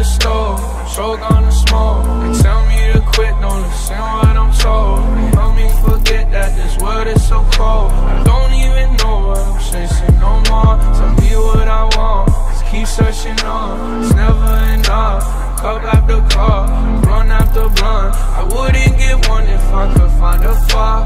stove, choke on the smoke. They tell me to quit, don't listen what I'm told. They help me forget that this world is so cold. I don't even know what I'm chasing no more. Tell me what I want, just keep searching on. It's never enough, cup after cup, blunt after blunt. I wouldn't get one if I could find a far,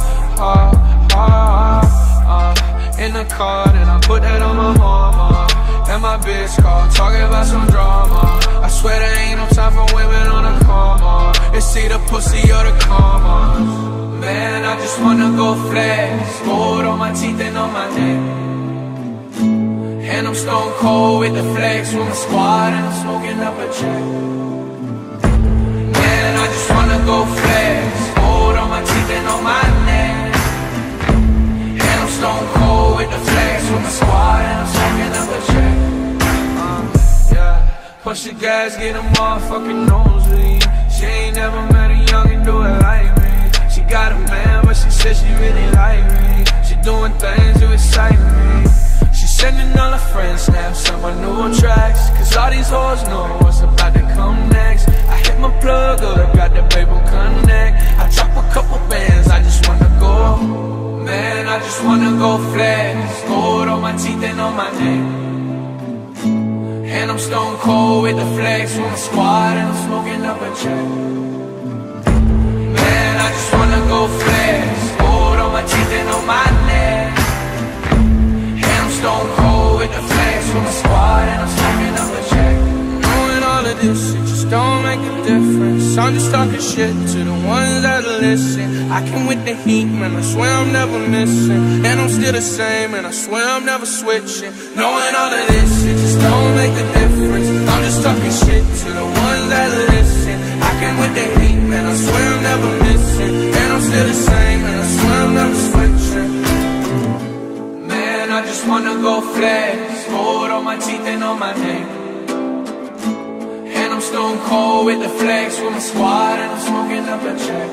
in the car, then I put that on my mama. And my bitch call, talking about some drama. I swear there ain't no time for women on a coma. It's either pussy or the karma. Man, I just wanna go flex, gold on my teeth and on my neck. And I'm stone cold with the flex, with my squad and I'm smoking up a check. Man, I just wanna go flex, gold on my teeth and on my neck. And I'm stone cold with the flex, with my squad and I'm smoking up a check. Push the gas, get a motherfucking nosebleed. She ain't never met a youngin' do it like me. She got a man, but she said she really like me. She doing things to excite me. She sending all her friends snaps on my new tracks, cause all these hoes know what's about to come next. I hit my plug up, got the paper connect. I drop a couple bands, I just wanna go. Man, I just wanna go flex, gold on my teeth and on my neck. And I'm stone cold with the flex, with my squad and I'm smoking up a check. Man, I just wanna go flex, gold on my teeth and on my neck. And I'm stone cold with the flex, with my squad and I'm smoking up a check. Knowing all of this, it just don't make a difference. I'm just talking shit to the ones that listen. I came with the heat, man, I swear I'm never missing. And I'm still the same, and I swear I'm never switching. Knowing all of this, it just don't make a difference. I'm just talking shit to the ones that listen. I came with the heat, man, I swear I'm never missing. And I'm still the same, and I swear I'm never switching. Man, I just wanna go flex, gold on my teeth and on my neck. And I'm stone cold with the flex, with my squad and I'm smoking up a check.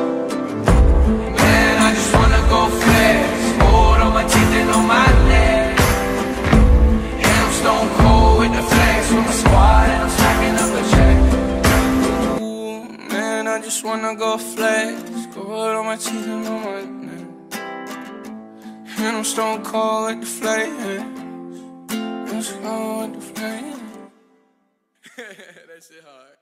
Man, I just wanna go flex, gold on my teeth and on my neck. And I'm stone cold with the flex, with my squad and I'm smoking up a check. Ooh, man, I just wanna go flex, gold on my teeth and on my neck. And I'm stone cold with the flex, I'm stone cold with the flex. That shit hard.